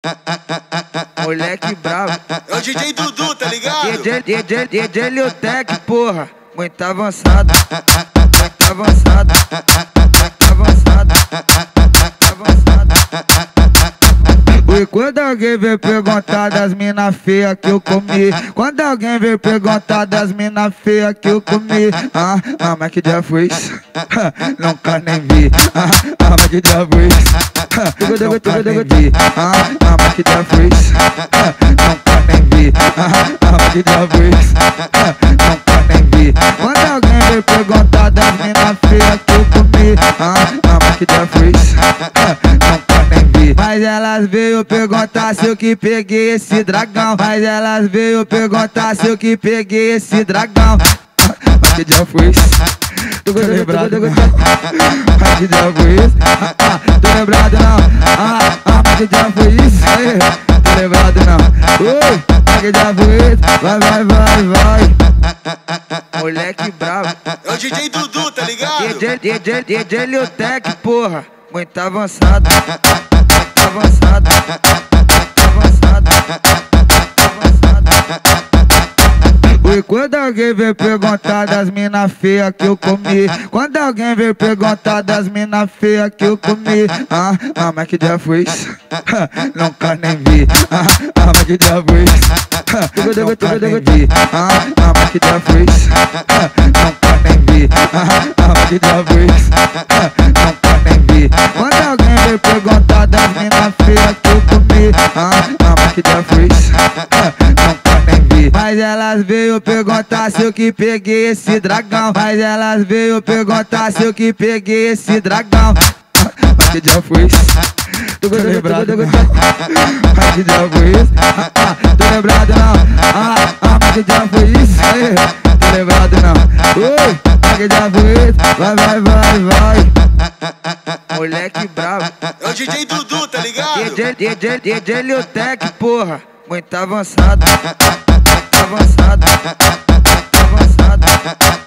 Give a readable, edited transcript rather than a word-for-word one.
Moleque bravo. É o DJ Dudu, tá ligado? DJ Liotec, porra. Muito avançado. Muito avançado. Muito avançado. Muito avançado. E quando alguém vem perguntar das mina feia que eu comi, quando alguém vem perguntar das mina feia que eu comi, mas que dia foi isso? Nunca nem vi. Mas que dia foi isso? Nunca nem vi. Mas que dia foi isso? Nunca nem vi. Mas que dia foi isso? Nunca nem vi. Quando alguém vem perguntar das mina feia que eu comi, mas que dia foi isso? Nunca nem vi. Mas elas veio perguntar se eu que peguei esse dragão. Mas elas veio perguntar se eu que peguei esse dragão. Mas que dia foi isso? Tô lembrado não. Mas que dia foi isso? Tô lembrado não. Mas que dia foi isso? Tô lembrado não. Mas que dia foi isso? Vai. Moleque bravo. É o DJ Dudu, tá ligado? DJ Liotec, porra. Muito avançado. Muito avançado. Muito avançado. Muito avançado. E quando alguém vem perguntar das mina feia que eu comi, quando alguém vem perguntar das mina feia que eu comi, mas que dia foi isso? Nunca nem vi. Mas que dia foi isso? Nunca nem vi. Mas que dia foi isso? Nunca nem vi. Mas que dia foi isso? Nunca nem vi. Quando alguém vem perguntar das mina feia que eu comi, mas que dia foi isso? Nunca nem vi. Mas elas veio perguntar se eu que peguei esse dragão. Mas elas veio perguntar se eu que peguei esse dragão. Mas que dia foi isso? Tô lembrado não. Mas que dia foi isso? Tô lembrado não. Mas que dia foi isso? Tô lembrado não. Mas que dia foi isso? Vai. Moleque bravo. É o DJ Dudu, tá ligado? DJ Liotec, porra. Muito avançado. Muito avançado. Muito avançado.